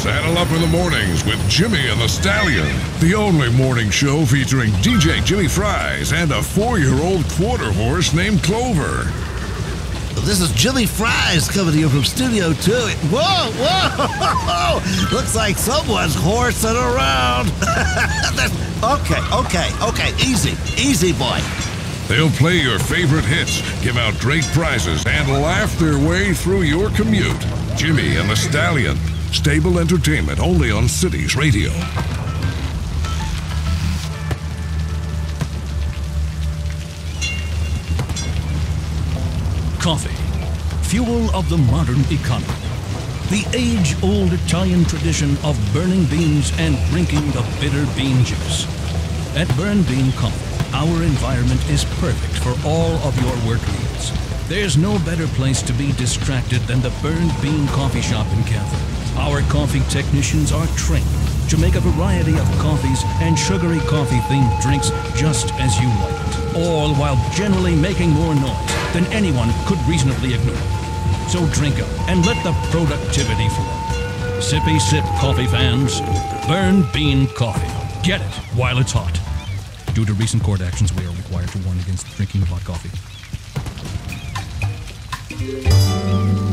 Saddle up in the mornings with Jimmy and the Stallion, the only morning show featuring DJ Jimmy Fries and a 4-year-old quarter horse named Clover. This is Jimmy Fries coming to you from Studio 2. Whoa, whoa! Looks like someone's horsing around. Okay. Easy, boy. They'll play your favorite hits, give out great prizes, and laugh their way through your commute. Jimmy and the Stallion. Stable entertainment only on Cities Radio. Coffee, fuel of the modern economy. The age-old Italian tradition of burning beans and drinking the bitter bean juice. At Burn Bean Coffee, our environment is perfect for all of your work needs. There's no better place to be distracted than the Burn Bean Coffee Shop and Cafe. Our coffee technicians are trained to make a variety of coffees and sugary coffee-themed drinks just as you like it, all while generally making more noise than anyone could reasonably ignore. So drink up and let the productivity flow. Sippy sip coffee fans, Burn Bean Coffee. Get it while it's hot. Due to recent court actions, we are required to warn against drinking hot coffee.